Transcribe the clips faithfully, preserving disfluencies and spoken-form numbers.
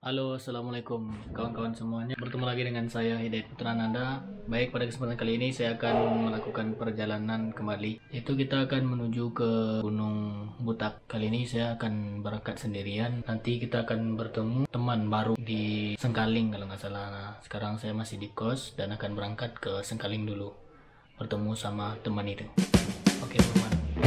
Halo, assalamualaikum kawan-kawan semuanya. Bertemu lagi dengan saya Hidayat Putra Nanda. Baik, pada kesempatan kali ini saya akan melakukan perjalanan kembali. Itu kita akan menuju ke Gunung Butak. Kali ini saya akan berangkat sendirian. Nanti kita akan bertemu teman baru di Sengkaling kalau nggak salah. Nah, sekarang saya masih di kos dan akan berangkat ke Sengkaling dulu. Bertemu sama teman itu. Oke, teman.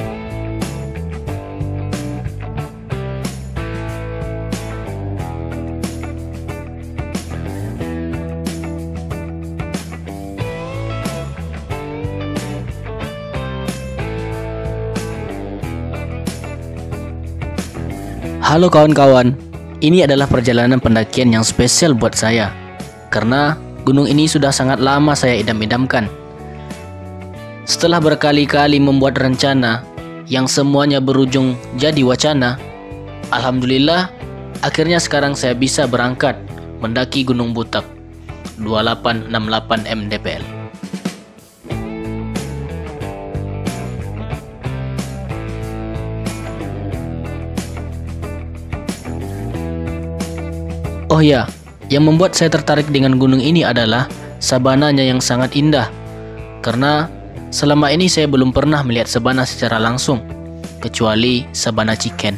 Halo kawan-kawan, ini adalah perjalanan pendakian yang spesial buat saya karena gunung ini sudah sangat lama saya idam-idamkan. Setelah berkali-kali membuat rencana yang semuanya berujung jadi wacana, alhamdulillah akhirnya sekarang saya bisa berangkat mendaki Gunung Butak dua delapan enam delapan M D P L. Oh ya, yang membuat saya tertarik dengan gunung ini adalah sabananya yang sangat indah. Karena selama ini saya belum pernah melihat sabana secara langsung, kecuali sabana Chicken.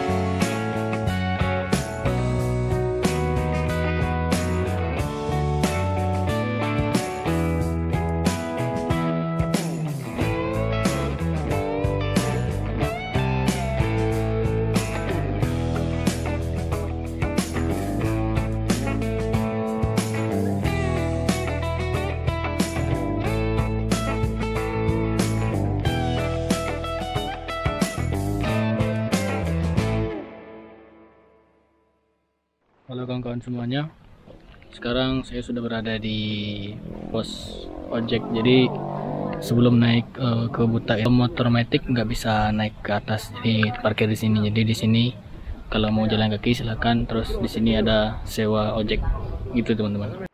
Halo kawan-kawan semuanya. Sekarang saya sudah berada di pos ojek. Jadi sebelum naik uh, ke Butak, ya, motor matic nggak bisa naik ke atas. Jadi parkir di sini. Jadi di sini kalau mau jalan kaki silakan. Terus di sini ada sewa ojek gitu teman-teman.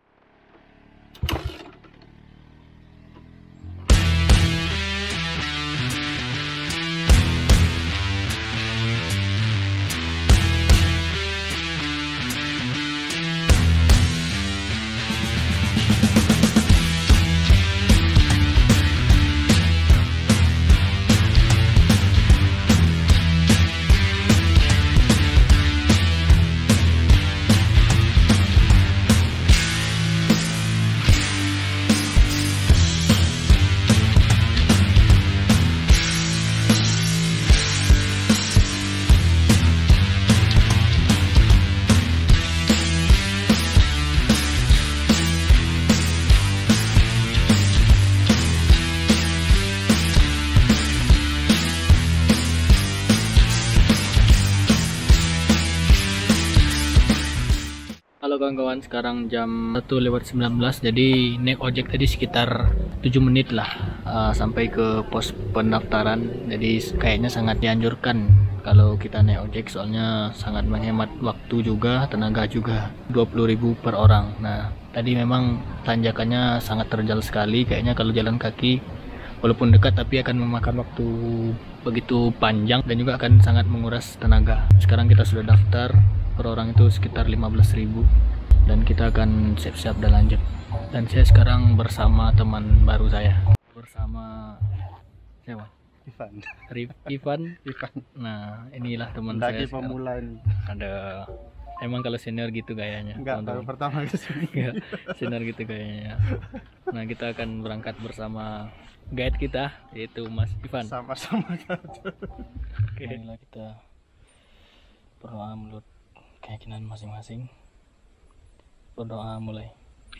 Halo kawan-kawan, sekarang jam satu lewat sembilan belas. Jadi naik ojek tadi sekitar tujuh menit lah uh, sampai ke pos pendaftaran. Jadi kayaknya sangat dianjurkan kalau kita naik ojek, soalnya sangat menghemat waktu juga, tenaga juga. Dua puluh ribu per orang. Nah, tadi memang tanjakannya sangat terjal sekali. Kayaknya kalau jalan kaki walaupun dekat tapi akan memakan waktu begitu panjang dan juga akan sangat menguras tenaga. Sekarang kita sudah daftar, per orang itu sekitar lima belas ribu, dan kita akan siap-siap dan lanjut. Dan saya sekarang bersama teman baru saya, bersama siapa? Ivan. Rif, Ivan. Ivan. Nah, inilah teman Daki saya pemula ini. Ada, emang kalau senior gitu gayanya. Enggak, baru pertama ke sini. Enggak, senior gitu gayanya. Nah, kita akan berangkat bersama guide kita, yaitu Mas Ivan. Sama-sama. Oke, inilah kita berdoa menurut keyakinan masing-masing. Berdoa mulai.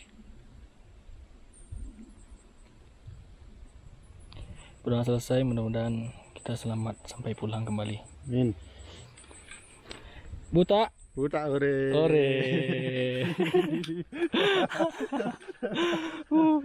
Berdoa selesai, mudah-mudahan kita selamat sampai pulang kembali. Amin. Buta. Buta ore. Ore. uh.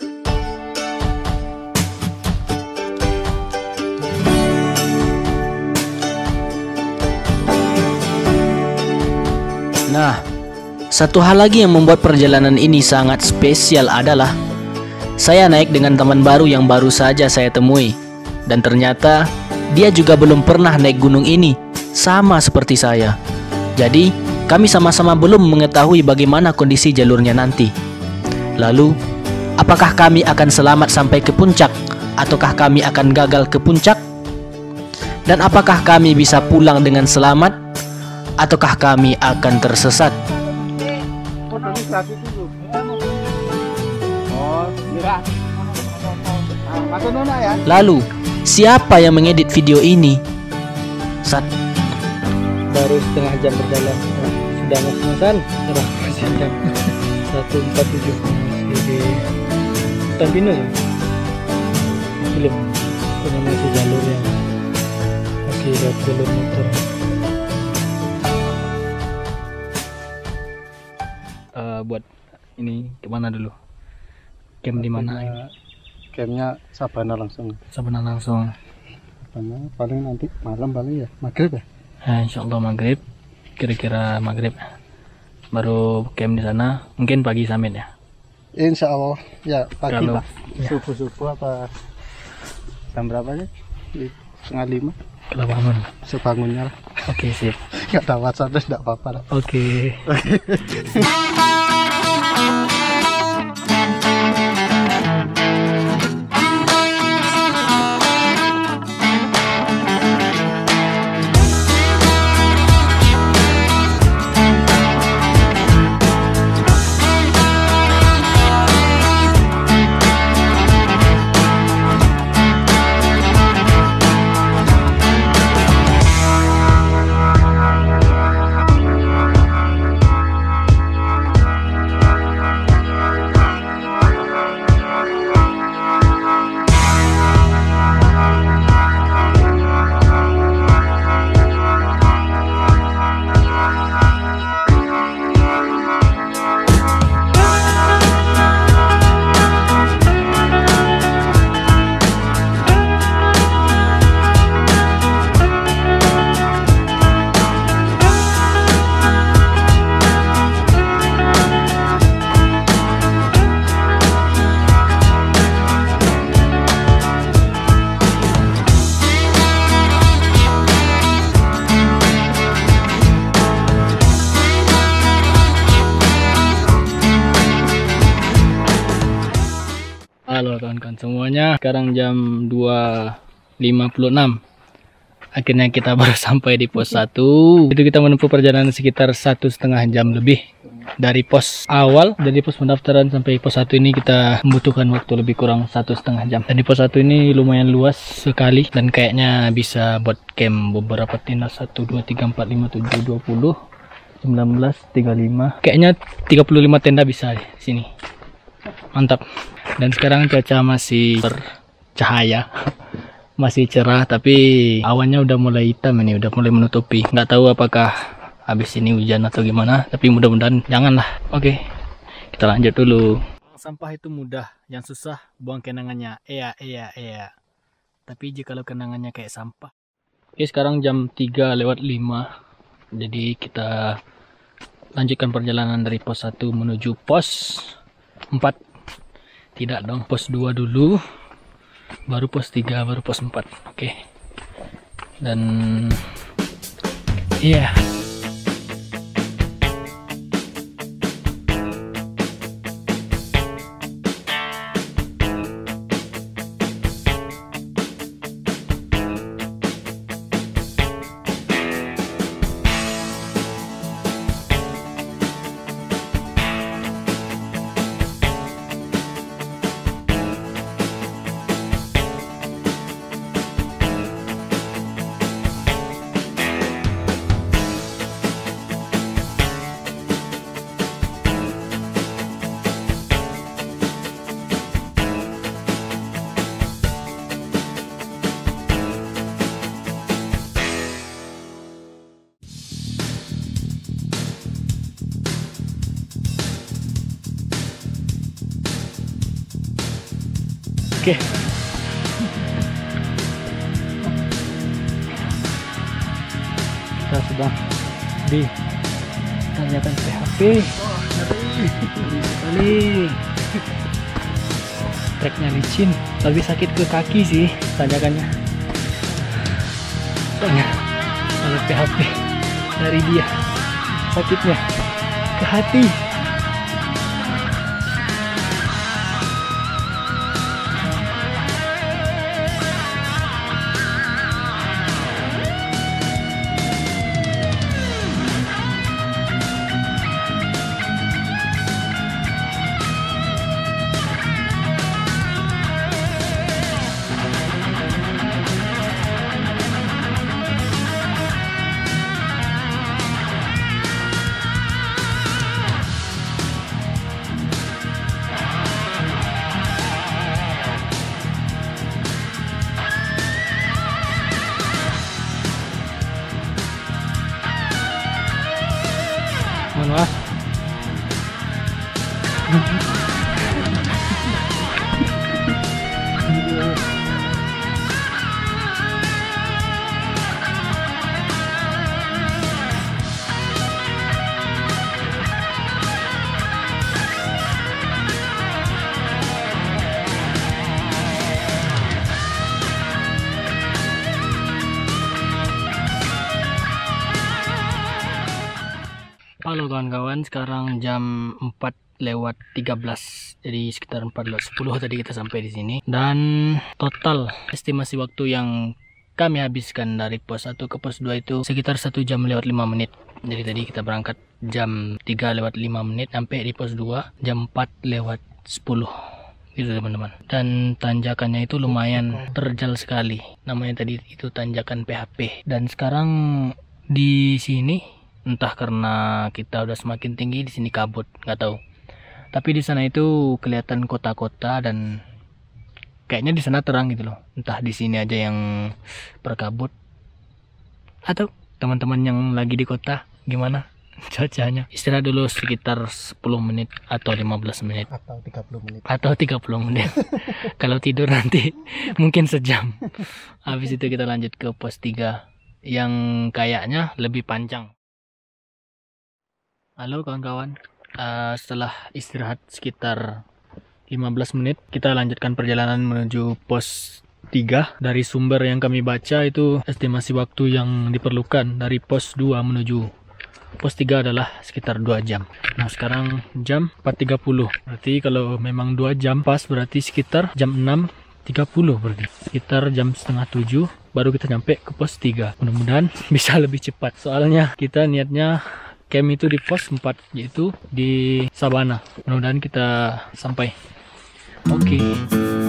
Nah, satu hal lagi yang membuat perjalanan ini sangat spesial adalah saya naik dengan teman baru yang baru saja saya temui. Dan ternyata dia juga belum pernah naik gunung ini, sama seperti saya. Jadi kami sama-sama belum mengetahui bagaimana kondisi jalurnya nanti. Lalu, apakah kami akan selamat sampai ke puncak, ataukah kami akan gagal ke puncak? Dan apakah kami bisa pulang dengan selamat, ataukah kami akan tersesat? Lalu, siapa yang mengedit video ini? Sat. Baru setengah jam berjalan, nah, sudah ngos-ngosan, sudah masih jam satu empat tujuh masih di hutan pinus ya? Belum, karena masih jalur yang masih lihat jalur motor. Uh, buat ini kemana dulu? Camp di mana? Campnya Sabana langsung. Sabana langsung. Sabana paling nanti malam paling ya maghrib ya. Nah, insya Allah maghrib, kira-kira maghrib baru camp di sana. Mungkin pagi summit ya. Insya Allah ya pagi Kalau, Pak. Ya. Subuh subuh apa jam berapa sih? Setengah lima. Kalau bangun. Sebangunnya lah. Oke, sip. Nggak ada WhatsApp terus nggak apa-apa lah. Oke. Halo kawan-kawan semuanya, sekarang jam dua lima puluh enam. Akhirnya kita baru sampai di pos satu. Itu kita menempuh perjalanan sekitar satu setengah jam lebih. Dari pos awal, dari pos pendaftaran sampai pos satu ini kita membutuhkan waktu lebih kurang satu setengah jam. Dan di pos satu ini lumayan luas sekali. Dan kayaknya bisa buat camp beberapa tenda. Satu, dua, tiga, empat, lima, tujuh, dua puluh, sembilan belas, tiga puluh lima. Kayaknya tiga puluh lima tenda bisa di sini. Mantap. Dan sekarang cuaca masih bercahaya, masih cerah, tapi awannya udah mulai hitam ini, udah mulai menutupi. Nggak tahu apakah habis ini hujan atau gimana, tapi mudah-mudahan janganlah. Oke, kita lanjut dulu. Sampah itu mudah, yang susah buang kenangannya. Iya, iya, iya. Tapi jikalau kenangannya kayak sampah. Oke, sekarang jam tiga lewat lima. Jadi kita lanjutkan perjalanan dari pos satu menuju pos empat. Tidak dong, pos dua dulu, baru pos tiga, baru pos empat. Oke. Dan iya. Yeah. Oke. Kita sudah di tanjakan P H P. Ngeri sekali. Treknya licin, tapi sakit ke kaki sih tanjakannya. Soalnya kalau P H P dari dia sakitnya ke hati. Mohon maaf. Halo kawan-kawan, sekarang jam empat lewat tiga belas. Jadi sekitar empat lewat sepuluh tadi kita sampai di sini. Dan total estimasi waktu yang kami habiskan dari pos satu ke pos dua itu sekitar satu jam lewat lima menit. Jadi tadi kita berangkat jam tiga lewat lima menit, sampai di pos dua jam empat lewat sepuluh. Gitu teman-teman. Dan tanjakannya itu lumayan terjal sekali. Namanya tadi itu tanjakan P H P. Dan sekarang di sini entah karena kita udah semakin tinggi, di sini kabut, nggak tahu. Tapi di sana itu kelihatan kota-kota dan kayaknya di sana terang gitu loh. Entah di sini aja yang berkabut atau teman-teman yang lagi di kota gimana cuacanya. Istirahat dulu sekitar sepuluh menit atau lima belas menit Atau tiga puluh menit. atau tiga puluh menit. Kalau tidur nanti mungkin sejam. Habis itu kita lanjut ke pos tiga yang kayaknya lebih panjang. Halo kawan-kawan, uh, setelah istirahat sekitar lima belas menit, kita lanjutkan perjalanan menuju pos tiga. Dari sumber yang kami baca itu estimasi waktu yang diperlukan dari pos dua menuju pos tiga adalah sekitar dua jam. Nah sekarang jam empat tiga puluh, berarti kalau memang dua jam pas berarti sekitar jam enam tiga puluh, berarti sekitar jam setengah tujuh baru kita nyampe ke pos tiga. Mudah-mudahan bisa lebih cepat, soalnya kita niatnya camp itu di pos empat, yaitu di Sabana. Mudah-mudahan kita sampai. Oke. Okay.